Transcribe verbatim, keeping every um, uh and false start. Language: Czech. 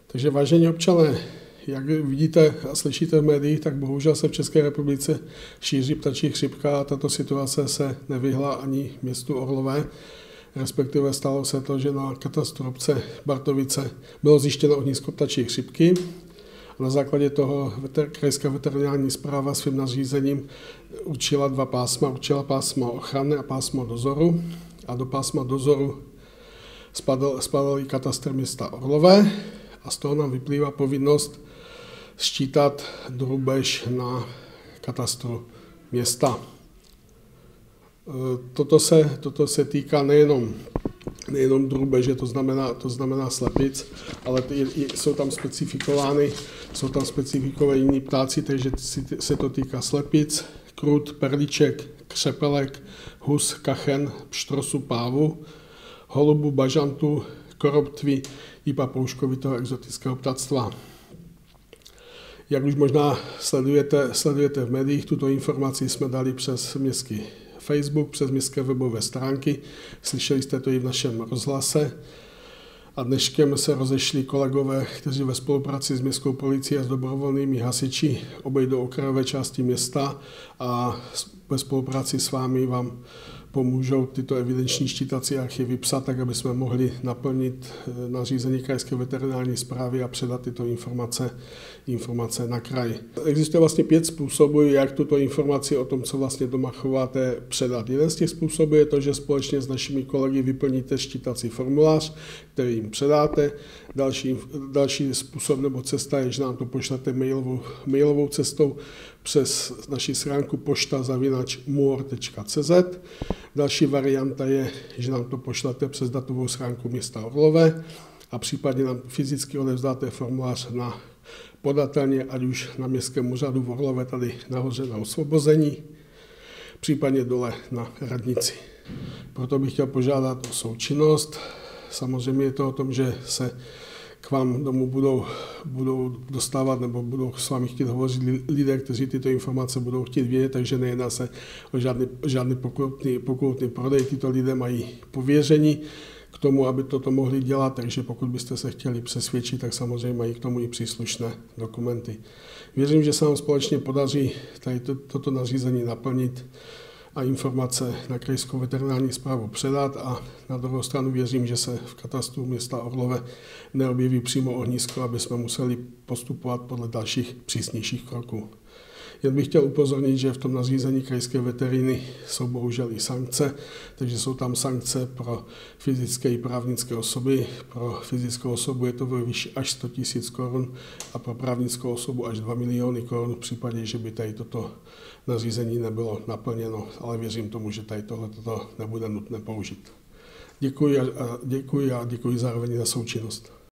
Takže vážení občané, jak vidíte a slyšíte v médiích, tak bohužel se v České republice šíří ptačí chřipka a tato situace se nevyhla ani městu Orlové. Respektive stalo se to, že na katastru obce Bartovice bylo zjištěno ohnisko ptačí chřipky. Na základě toho krajská veterinární správa svým nařízením určila dva pásma. Určila pásmo ochrany a pásmo dozoru. A do pásma dozoru spadl, spadl i katastr města Orlové. A z toho nám vyplývá povinnost sčítat drůbež na katastru města. Toto se, toto se týká nejenom, nejenom drůbeže, to znamená, to znamená slepic, ale ty, jsou tam specifikovány, jsou tam specifikovaní jiní ptáci, takže se to týká slepic, krůt, perliček, křepelek, hus, kachen, pštrosu, pávu, holubu, bažantu, koroptví i papouškovitého exotického ptactva. Jak už možná sledujete, sledujete v médiích, tuto informaci jsme dali přes městský Facebook, přes městské webové stránky. Slyšeli jste to i v našem rozhlase. A dneškem se rozešli kolegové, kteří ve spolupráci s městskou policií a s dobrovolnými hasiči obejdou okrajové části města a ve spolupráci s vámi vám pomůžou tyto evidenční ščítací archivy psat, tak aby jsme mohli naplnit nařízení krajské veterinární správy a předat tyto informace, informace na kraj. Existuje vlastně pět způsobů, jak tuto informaci o tom, co vlastně doma chováte, předat. Jeden z těch způsobů je to, že společně s našimi kolegy vyplníte ščítací formulář, který jim předáte. Další, další způsob nebo cesta je, že nám to pošlete mailovou, mailovou cestou přes naši schránku pošta zavináč muor tečka cé zet. Další varianta je, že nám to pošlete přes datovou schránku města Orlové a případně nám fyzicky odevzdáte formulář na podatelně, ať už na městském úřadu v Orlové, tady nahoře na Osvobození, případně dole na radnici. Proto bych chtěl požádat o součinnost. Samozřejmě je to o tom, že se k vám domů budou, budou dostávat nebo budou s vámi chtít hovořit lidé, kteří tyto informace budou chtít vědět, takže nejedná se o žádný, žádný pokoutný, pokoutný prodej. Tyto lidé mají pověření k tomu, aby toto mohli dělat, takže pokud byste se chtěli přesvědčit, tak samozřejmě mají k tomu i příslušné dokumenty. Věřím, že se nám společně podaří tady to, toto nařízení naplnit a informace na krajskou veterinární správu předat a na druhou stranu věřím, že se v katastru města Orlové neobjeví přímo ohnisko, aby jsme museli postupovat podle dalších přísnějších kroků. Jen bych chtěl upozornit, že v tom nařízení krajské veteriny jsou bohužel i sankce, takže jsou tam sankce pro fyzické i právnické osoby. Pro fyzickou osobu je to ve výši až sto tisíc korun a pro právnickou osobu až dva miliony korun v případě, že by tady toto nařízení nebylo naplněno, ale věřím tomu, že tady tohle nebude nutné použít. Děkuji a děkuji a děkuji zároveň za součinnost.